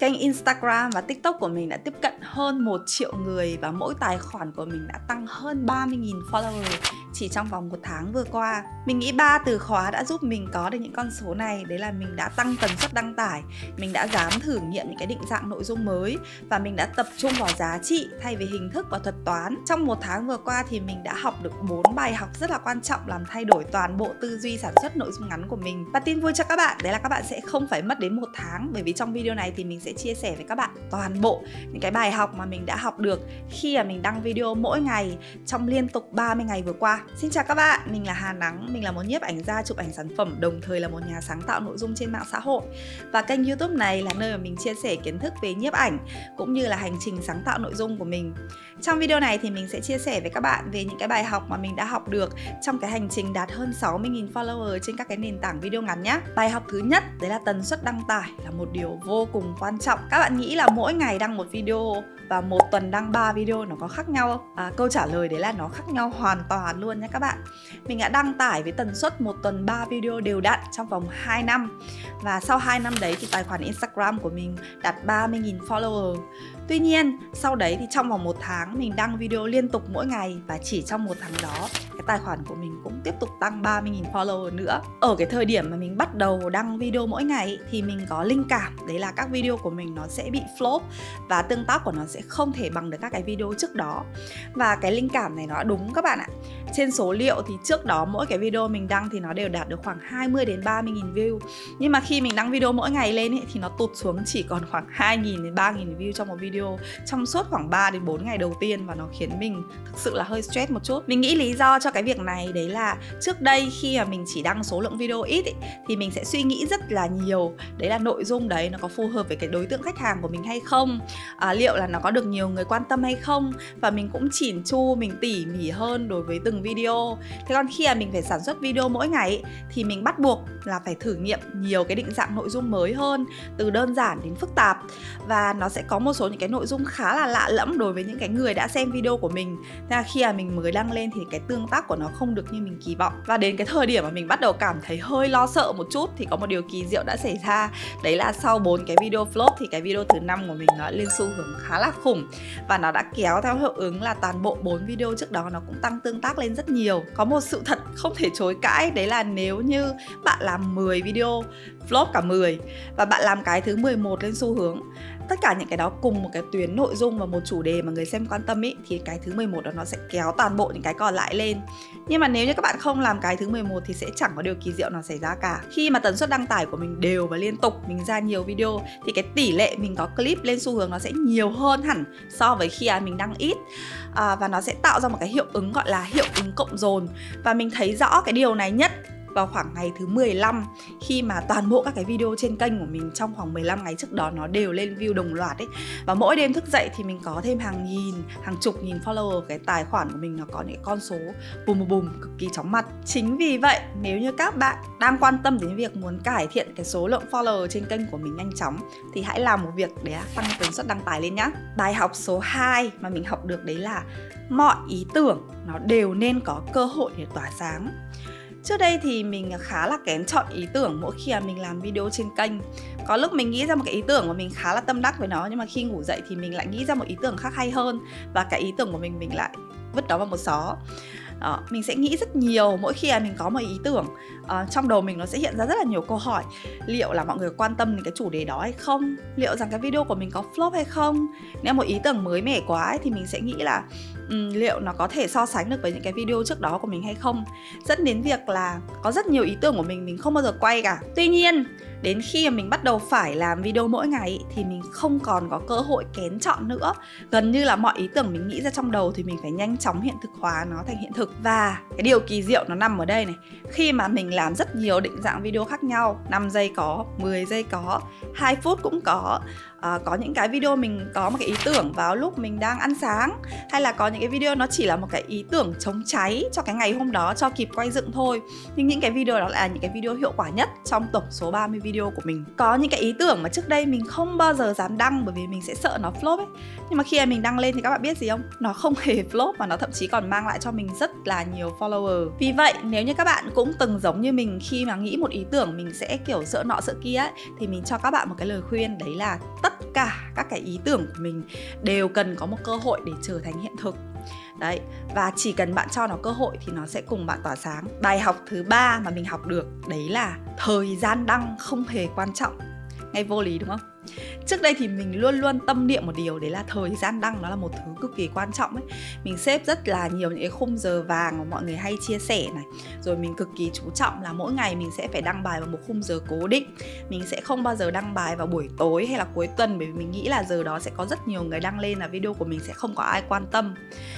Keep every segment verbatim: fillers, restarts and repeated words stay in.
Kênh Instagram và TikTok của mình đã tiếp cận hơn một triệu người và mỗi tài khoản của mình đã tăng hơn ba mươi nghìn follower chỉ trong vòng một tháng vừa qua. Mình nghĩ ba từ khóa đã giúp mình có được những con số này. Đấy là mình đã tăng tần suất đăng tải, mình đã dám thử nghiệm những cái định dạng nội dung mới và mình đã tập trung vào giá trị thay vì hình thức và thuật toán. Trong một tháng vừa qua thì mình đã học được bốn bài học rất là quan trọng làm thay đổi toàn bộ tư duy sản xuất nội dung ngắn của mình. Và tin vui cho các bạn, đấy là các bạn sẽ không phải mất đến một tháng, bởi vì trong video này thì mình sẽ chia sẻ với các bạn toàn bộ những cái bài học mà mình đã học được khi mà mình đăng video mỗi ngày trong liên tục ba mươi ngày vừa qua. Xin chào các bạn, mình là Hà Nắng, mình là một nhiếp ảnh gia chụp ảnh sản phẩm, đồng thời là một nhà sáng tạo nội dung trên mạng xã hội. Và kênh YouTube này là nơi mà mình chia sẻ kiến thức về nhiếp ảnh cũng như là hành trình sáng tạo nội dung của mình. Trong video này thì mình sẽ chia sẻ với các bạn về những cái bài học mà mình đã học được trong cái hành trình đạt hơn sáu mươi nghìn follower trên các cái nền tảng video ngắn nhé. Bài học thứ nhất, đấy là tần suất đăng tải là một điều vô cùng quan trọng. Các bạn nghĩ là mỗi ngày đăng một video và một tuần đăng ba video nó có khác nhau không? À, câu trả lời đấy là nó khác nhau hoàn toàn luôn nhé các bạn. Mình đã đăng tải với tần suất một tuần ba video đều đặn trong vòng hai năm. Và sau hai năm đấy thì tài khoản Instagram của mình đạt ba mươi nghìn follower. Tuy nhiên, sau đấy thì trong vòng một tháng mình đăng video liên tục mỗi ngày và chỉ trong một tháng đó, cái tài khoản của mình cũng tiếp tục tăng ba mươi nghìn follower nữa. Ở cái thời điểm mà mình bắt đầu đăng video mỗi ngày thì mình có linh cảm, đấy là các video của mình nó sẽ bị flop và tương tác của nó sẽ không thể bằng được các cái video trước đó. Và cái linh cảm này nó đã đúng các bạn ạ. Trên số liệu thì trước đó mỗi cái video mình đăng thì nó đều đạt được khoảng hai mươi đến ba mươi nghìn view. Nhưng mà khi mình đăng video mỗi ngày lên ấy, thì nó tụt xuống chỉ còn khoảng hai nghìn đến ba nghìn view trong một video trong suốt khoảng ba đến bốn ngày đầu tiên, và nó khiến mình thực sự là hơi stress một chút. Mình nghĩ lý do cho cái việc này đấy là trước đây khi mà mình chỉ đăng số lượng video ít ấy, thì mình sẽ suy nghĩ rất là nhiều, đấy là nội dung đấy nó có phù hợp với cái đối tượng khách hàng của mình hay không, à, liệu là nó có được nhiều người quan tâm hay không, và mình cũng chỉn chu, mình tỉ mỉ hơn đối với từng video. Thế còn khi mà mình phải sản xuất video mỗi ngày ấy, thì mình bắt buộc là phải thử nghiệm nhiều cái định dạng nội dung mới hơn, từ đơn giản đến phức tạp, và nó sẽ có một số những cái nội dung khá là lạ lẫm đối với những cái người đã xem video của mình. Thế là khi mà mình mới đăng lên thì cái tương tác của nó không được như mình kỳ vọng. Và đến cái thời điểm mà mình bắt đầu cảm thấy hơi lo sợ một chút thì có một điều kỳ diệu đã xảy ra. Đấy là sau bốn cái video flop thì cái video thứ năm của mình nó lên xu hướng khá là khủng, và nó đã kéo theo hiệu ứng là toàn bộ bốn video trước đó nó cũng tăng tương tác lên rất nhiều. Có một sự thật không thể chối cãi, đấy là nếu như bạn làm mười video flop cả mười và bạn làm cái thứ mười một lên xu hướng, tất cả những cái đó cùng một cái tuyến nội dung và một chủ đề mà người xem quan tâm ý, thì cái thứ mười một đó nó sẽ kéo toàn bộ những cái còn lại lên. Nhưng mà nếu như các bạn không làm cái thứ mười một thì sẽ chẳng có điều kỳ diệu nào xảy ra cả. Khi mà tần suất đăng tải của mình đều và liên tục, mình ra nhiều video thì cái tỷ lệ mình có clip lên xu hướng nó sẽ nhiều hơn hẳn so với khi mình đăng ít, à, và nó sẽ tạo ra một cái hiệu ứng gọi là hiệu ứng cộng dồn. Và mình thấy rõ cái điều này nhất vào khoảng ngày thứ mười lăm, khi mà toàn bộ các cái video trên kênh của mình trong khoảng mười lăm ngày trước đó nó đều lên view đồng loạt ấy. Và mỗi đêm thức dậy thì mình có thêm hàng nghìn, hàng chục nghìn follower. Cái tài khoản của mình nó có những con số bùm bùm bùm cực kỳ chóng mặt. Chính vì vậy, nếu như các bạn đang quan tâm đến việc muốn cải thiện cái số lượng follower trên kênh của mình nhanh chóng thì hãy làm một việc để tăng tần suất đăng tải lên nhá. Bài học số hai mà mình học được đấy là mọi ý tưởng nó đều nên có cơ hội để tỏa sáng. Trước đây thì mình khá là kén chọn ý tưởng mỗi khi mà mình làm video trên kênh. Có lúc mình nghĩ ra một cái ý tưởng mà mình khá là tâm đắc với nó, nhưng mà khi ngủ dậy thì mình lại nghĩ ra một ý tưởng khác hay hơn, và cái ý tưởng của mình mình lại vứt đó vào một xó. Đó, mình sẽ nghĩ rất nhiều mỗi khi mà mình có một ý tưởng. à, Trong đầu mình nó sẽ hiện ra rất là nhiều câu hỏi. Liệu là mọi người quan tâm đến cái chủ đề đó hay không? Liệu rằng cái video của mình có flop hay không? Nếu một ý tưởng mới mẻ quá ấy, thì mình sẽ nghĩ là um, liệu nó có thể so sánh được với những cái video trước đó của mình hay không? Dẫn đến việc là có rất nhiều ý tưởng của mình mình không bao giờ quay cả. Tuy nhiên, đến khi mà mình bắt đầu phải làm video mỗi ngày thì mình không còn có cơ hội kén chọn nữa. Gần như là mọi ý tưởng mình nghĩ ra trong đầu thì mình phải nhanh chóng hiện thực hóa nó thành hiện thực. Và cái điều kỳ diệu nó nằm ở đây này. Khi mà mình làm rất nhiều định dạng video khác nhau, năm giây có, mười giây có, hai phút cũng có. À, có những cái video mình có một cái ý tưởng vào lúc mình đang ăn sáng, hay là có những cái video nó chỉ là một cái ý tưởng chống cháy cho cái ngày hôm đó, cho kịp quay dựng thôi. Nhưng những cái video đó là những cái video hiệu quả nhất trong tổng số ba mươi video của mình. Có những cái ý tưởng mà trước đây mình không bao giờ dám đăng bởi vì mình sẽ sợ nó flop ấy. Nhưng mà khi mà mình đăng lên thì các bạn biết gì không? Nó không hề flop mà nó thậm chí còn mang lại cho mình rất là nhiều follower. Vì vậy nếu như các bạn cũng từng giống như mình khi mà nghĩ một ý tưởng mình sẽ kiểu sợ nọ sợ kia ấy, thì mình cho các bạn một cái lời khuyên, đấy là tất tất cả các cái ý tưởng của mình đều cần có một cơ hội để trở thành hiện thực. Đấy, và chỉ cần bạn cho nó cơ hội thì nó sẽ cùng bạn tỏa sáng. Bài học thứ ba mà mình học được đấy là thời gian đăng không hề quan trọng. Nghe vô lý đúng không? Trước đây thì mình luôn luôn tâm niệm một điều, đấy là thời gian đăng nó là một thứ cực kỳ quan trọng ấy. Mình xếp rất là nhiều những cái khung giờ vàng mà mọi người hay chia sẻ này. Rồi mình cực kỳ chú trọng là mỗi ngày mình sẽ phải đăng bài vào một khung giờ cố định. Mình sẽ không bao giờ đăng bài vào buổi tối hay là cuối tuần, bởi vì mình nghĩ là giờ đó sẽ có rất nhiều người đăng lên là video của mình sẽ không có ai quan tâm.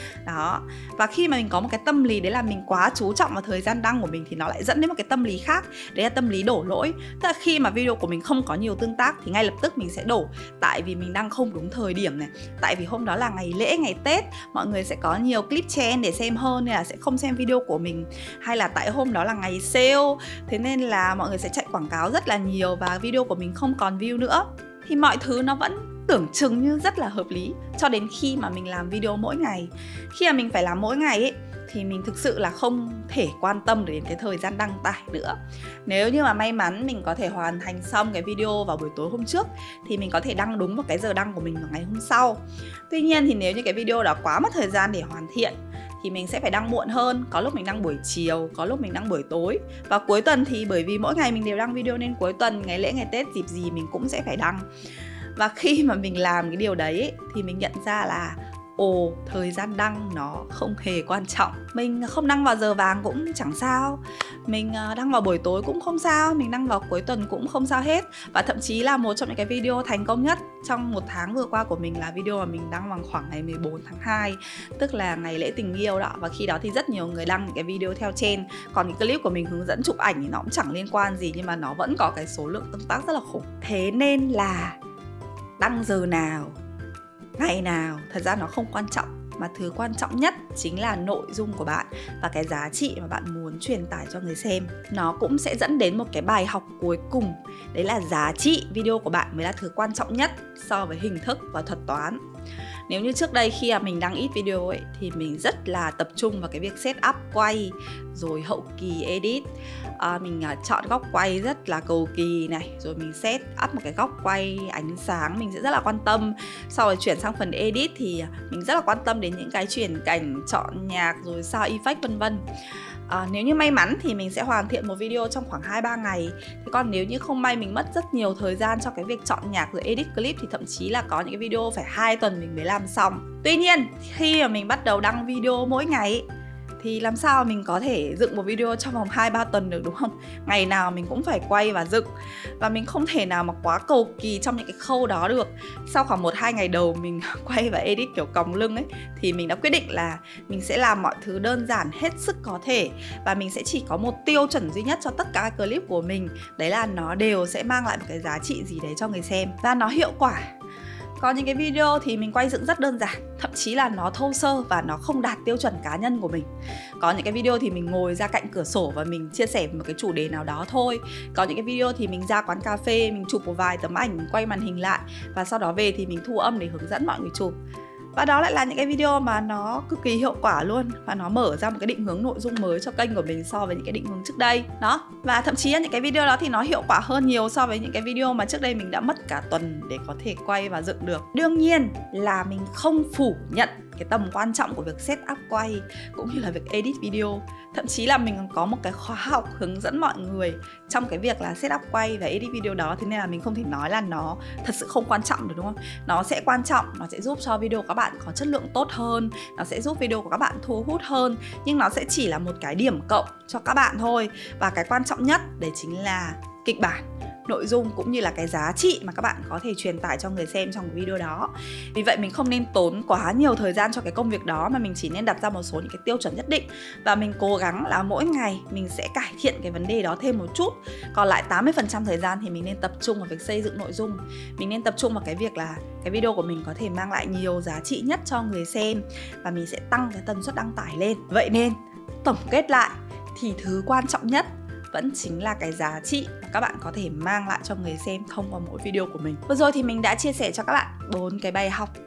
Đó, và khi mà mình có một cái tâm lý đấy là mình quá chú trọng vào thời gian đăng của mình thì nó lại dẫn đến một cái tâm lý khác, đấy là tâm lý đổ lỗi. Tức là khi mà video của mình không có nhiều tương tác thì ngay lập tức mình sẽ đổ, tại vì mình đăng không đúng thời điểm này, tại vì hôm đó là ngày lễ, ngày Tết, mọi người sẽ có nhiều clip trend để xem hơn nên là sẽ không xem video của mình, hay là tại hôm đó là ngày sale, thế nên là mọi người sẽ chạy quảng cáo rất là nhiều và video của mình không còn view nữa. Thì mọi thứ nó vẫn tưởng chừng như rất là hợp lý cho đến khi mà mình làm video mỗi ngày. Khi mà mình phải làm mỗi ngày ấy, thì mình thực sự là không thể quan tâm đến cái thời gian đăng tải nữa. Nếu như mà may mắn mình có thể hoàn thành xong cái video vào buổi tối hôm trước thì mình có thể đăng đúng một cái giờ đăng của mình vào ngày hôm sau. Tuy nhiên thì nếu như cái video đó quá mất thời gian để hoàn thiện thì mình sẽ phải đăng muộn hơn. Có lúc mình đăng buổi chiều, có lúc mình đăng buổi tối. Và cuối tuần thì bởi vì mỗi ngày mình đều đăng video nên cuối tuần, ngày lễ, ngày Tết, dịp gì mình cũng sẽ phải đăng. Và khi mà mình làm cái điều đấy ấy, thì mình nhận ra là ồ, thời gian đăng nó không hề quan trọng. Mình không đăng vào giờ vàng cũng chẳng sao, mình đăng vào buổi tối cũng không sao, mình đăng vào cuối tuần cũng không sao hết. Và thậm chí là một trong những cái video thành công nhất trong một tháng vừa qua của mình là video mà mình đăng vào khoảng ngày mười bốn tháng hai, tức là ngày lễ tình yêu đó. Và khi đó thì rất nhiều người đăng những cái video theo trend. Còn cái clip của mình hướng dẫn chụp ảnh thì nó cũng chẳng liên quan gì, nhưng mà nó vẫn có cái số lượng tương tác rất là khủng. Thế nên là đăng giờ nào, ngày nào, thật ra nó không quan trọng. Mà thứ quan trọng nhất chính là nội dung của bạn và cái giá trị mà bạn muốn truyền tải cho người xem. Nó cũng sẽ dẫn đến một cái bài học cuối cùng, đấy là giá trị video của bạn mới là thứ quan trọng nhất so với hình thức và thuật toán. Nếu như trước đây khi mà mình đăng ít video ấy thì mình rất là tập trung vào cái việc set up quay, rồi hậu kỳ edit. à, Mình uh, chọn góc quay rất là cầu kỳ này, rồi mình set up một cái góc quay ánh sáng mình sẽ rất là quan tâm. Sau rồi chuyển sang phần edit thì mình rất là quan tâm đến những cái chuyển cảnh, chọn nhạc, rồi sound effect vân vân. À, nếu như may mắn thì mình sẽ hoàn thiện một video trong khoảng hai ba ngày. Thế còn nếu như không may mình mất rất nhiều thời gian cho cái việc chọn nhạc rồi edit clip thì thậm chí là có những cái video phải hai tuần mình mới làm xong. Tuy nhiên khi mà mình bắt đầu đăng video mỗi ngày ấy, thì làm sao mình có thể dựng một video trong vòng hai ba tuần được, đúng không? Ngày nào mình cũng phải quay và dựng. Và mình không thể nào mà quá cầu kỳ trong những cái khâu đó được. Sau khoảng một hai ngày đầu mình quay và edit kiểu còng lưng ấy, thì mình đã quyết định là mình sẽ làm mọi thứ đơn giản hết sức có thể. Và mình sẽ chỉ có một tiêu chuẩn duy nhất cho tất cả các clip của mình, đấy là nó đều sẽ mang lại một cái giá trị gì đấy cho người xem và nó hiệu quả. Có những cái video thì mình quay dựng rất đơn giản, thậm chí là nó thô sơ và nó không đạt tiêu chuẩn cá nhân của mình. Có những cái video thì mình ngồi ra cạnh cửa sổ và mình chia sẻ một cái chủ đề nào đó thôi. Có những cái video thì mình ra quán cà phê, mình chụp một vài tấm ảnh, mình quay màn hình lại và sau đó về thì mình thu âm để hướng dẫn mọi người chụp. Và đó lại là những cái video mà nó cực kỳ hiệu quả luôn. Và nó mở ra một cái định hướng nội dung mới cho kênh của mình so với những cái định hướng trước đây. Đó. Và thậm chí những cái video đó thì nó hiệu quả hơn nhiều so với những cái video mà trước đây mình đã mất cả tuần để có thể quay và dựng được. Đương nhiên là mình không phủ nhận cái tầm quan trọng của việc set up quay cũng như là việc edit video. Thậm chí là mình có một cái khóa học hướng dẫn mọi người trong cái việc là set up quay và edit video đó. Thế nên là mình không thể nói là nó thật sự không quan trọng được, đúng không? Nó sẽ quan trọng, nó sẽ giúp cho video của các bạn có chất lượng tốt hơn, nó sẽ giúp video của các bạn thu hút hơn. Nhưng nó sẽ chỉ là một cái điểm cộng cho các bạn thôi. Và cái quan trọng nhất đấy chính là kịch bản, nội dung cũng như là cái giá trị mà các bạn có thể truyền tải cho người xem trong cái video đó. Vì vậy mình không nên tốn quá nhiều thời gian cho cái công việc đó, mà mình chỉ nên đặt ra một số những cái tiêu chuẩn nhất định. Và mình cố gắng là mỗi ngày mình sẽ cải thiện cái vấn đề đó thêm một chút. Còn lại tám mươi phần trăm thời gian thì mình nên tập trung vào việc xây dựng nội dung. Mình nên tập trung vào cái việc là cái video của mình có thể mang lại nhiều giá trị nhất cho người xem. Và mình sẽ tăng cái tần suất đăng tải lên. Vậy nên tổng kết lại thì thứ quan trọng nhất vẫn chính là cái giá trị mà các bạn có thể mang lại cho người xem thông qua mỗi video của mình. Vừa rồi thì mình đã chia sẻ cho các bạn bốn cái bài học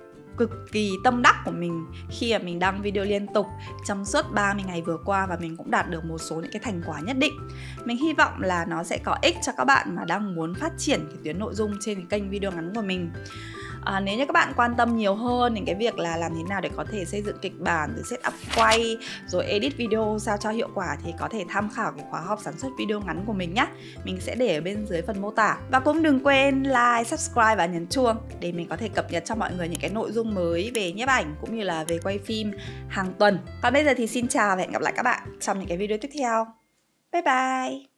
cực kỳ tâm đắc của mình khi mà mình đăng video liên tục trong suốt ba mươi ngày vừa qua, và mình cũng đạt được một số những cái thành quả nhất định. Mình hy vọng là nó sẽ có ích cho các bạn mà đang muốn phát triển cái tuyến nội dung trên cái kênh video ngắn của mình. À, nếu như các bạn quan tâm nhiều hơn đến cái việc là làm thế nào để có thể xây dựng kịch bản, rồi setup quay, rồi edit video sao cho hiệu quả, thì có thể tham khảo cái khóa học sản xuất video ngắn của mình nhé. Mình sẽ để ở bên dưới phần mô tả. Và cũng đừng quên like, subscribe và nhấn chuông để mình có thể cập nhật cho mọi người những cái nội dung mới về nhiếp ảnh cũng như là về quay phim hàng tuần. Còn bây giờ thì xin chào và hẹn gặp lại các bạn trong những cái video tiếp theo. Bye bye!